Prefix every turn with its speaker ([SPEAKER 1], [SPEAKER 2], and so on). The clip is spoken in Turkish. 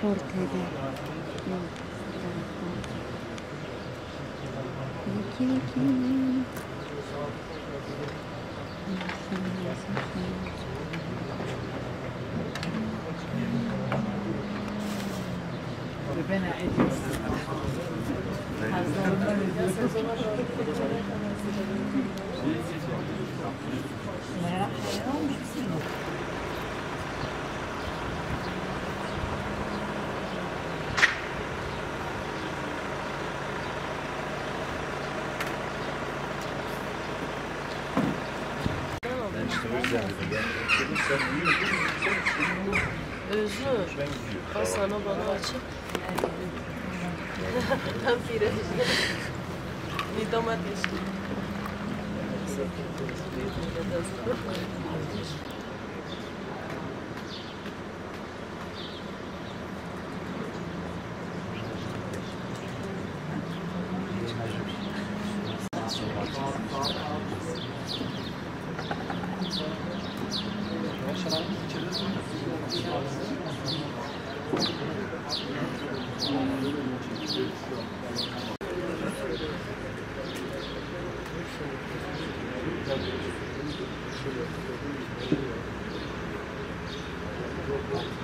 [SPEAKER 1] ortada. Yok. İki.
[SPEAKER 2] Ben
[SPEAKER 3] işte o yüzden dedim. Dedim sen uyuyor.
[SPEAKER 4] Özür. Ben sana bana açık. Tam pire. Bir domates.
[SPEAKER 3] Thank you.